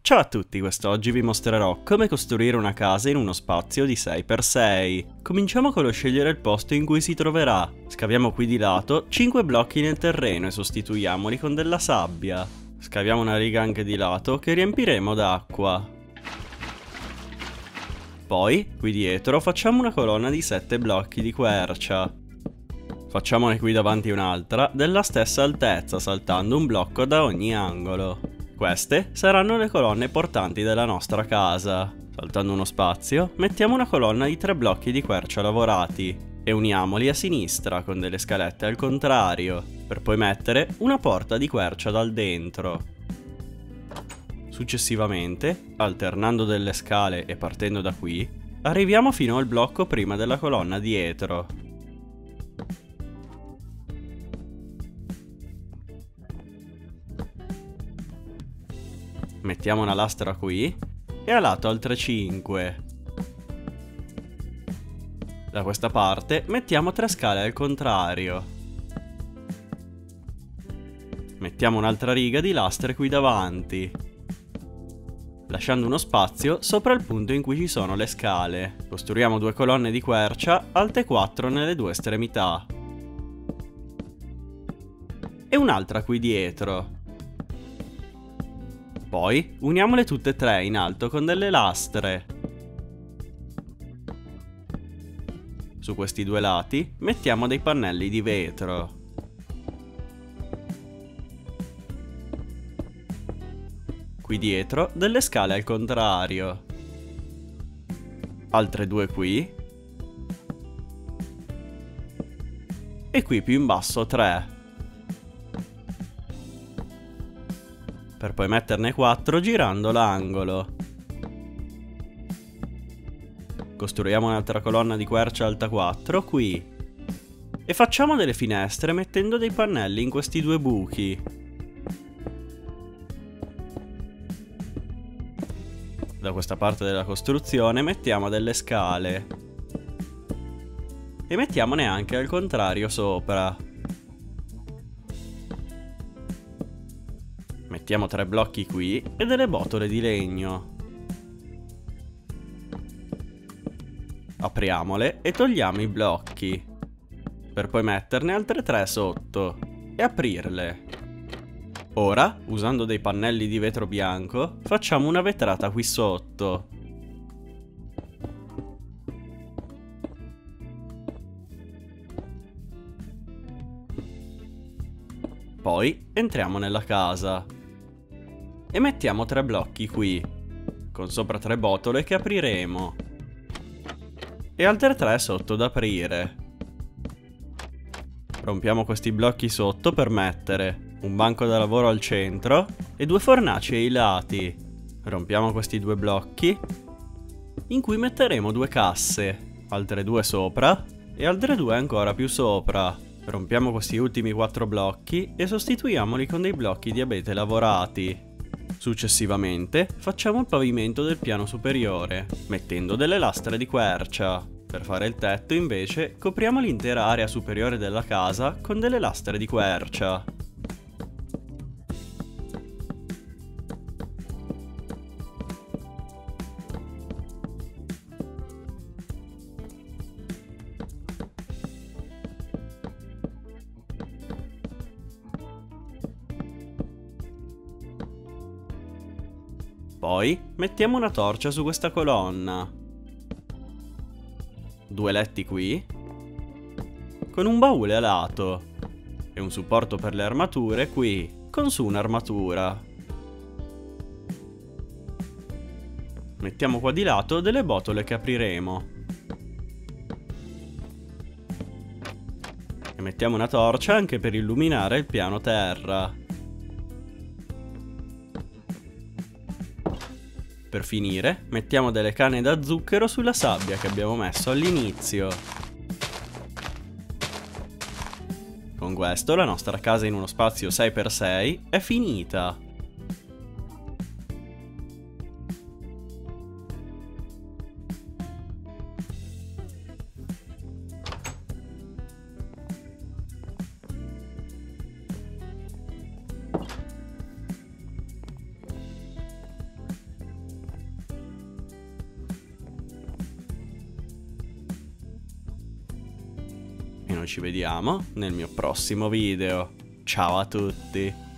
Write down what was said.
Ciao a tutti, quest'oggi vi mostrerò come costruire una casa in uno spazio di 6x6. Cominciamo con lo scegliere il posto in cui si troverà. Scaviamo qui di lato 5 blocchi nel terreno e sostituiamoli con della sabbia. Scaviamo una riga anche di lato che riempiremo d'acqua. Poi, qui dietro, facciamo una colonna di 7 blocchi di quercia. Facciamone qui davanti un'altra della stessa altezza, saltando un blocco da ogni angolo. Queste saranno le colonne portanti della nostra casa. Saltando uno spazio, mettiamo una colonna di 3 blocchi di quercia lavorati e uniamoli a sinistra con delle scalette al contrario, per poi mettere una porta di quercia dal dentro. Successivamente, alternando delle scale e partendo da qui, arriviamo fino al blocco prima della colonna dietro. Mettiamo una lastra qui e a lato altre 5. Da questa parte mettiamo 3 scale al contrario. Mettiamo un'altra riga di lastre qui davanti, lasciando uno spazio sopra il punto in cui ci sono le scale. Costruiamo 2 colonne di quercia alte 4 nelle 2 estremità e un'altra qui dietro. Poi uniamole tutte e 3 in alto con delle lastre. Su questi 2 lati mettiamo dei pannelli di vetro. Qui dietro delle scale al contrario. Altre 2 qui. E qui più in basso 3. Per poi metterne 4 girando l'angolo. Costruiamo un'altra colonna di quercia alta 4 qui. E facciamo delle finestre mettendo dei pannelli in questi 2 buchi. Da questa parte della costruzione mettiamo delle scale. E mettiamone anche al contrario sopra. Mettiamo 3 blocchi qui e delle botole di legno. Apriamole e togliamo i blocchi, per poi metterne altre 3 sotto e aprirle. Ora, usando dei pannelli di vetro bianco, facciamo una vetrata qui sotto. Poi entriamo nella casa. E mettiamo 3 blocchi qui, con sopra 3 botole che apriremo. E altre 3 sotto da aprire. Rompiamo questi blocchi sotto per mettere un banco da lavoro al centro e 2 fornaci ai lati. Rompiamo questi 2 blocchi, in cui metteremo 2 casse, altre 2 sopra e altre 2 ancora più sopra. Rompiamo questi ultimi 4 blocchi e sostituiamoli con dei blocchi di abete lavorati. Successivamente facciamo il pavimento del piano superiore, mettendo delle lastre di quercia. Per fare il tetto invece copriamo l'intera area superiore della casa con delle lastre di quercia. Poi mettiamo una torcia su questa colonna, 2 letti qui, con un baule a lato e un supporto per le armature qui, con su un'armatura. Mettiamo qua di lato delle botole che apriremo. E mettiamo una torcia anche per illuminare il piano terra. Per finire, mettiamo delle canne da zucchero sulla sabbia che abbiamo messo all'inizio. Con questo la nostra casa in uno spazio 6x6 è finita. noi ci vediamo nel mio prossimo video. Ciao a tutti!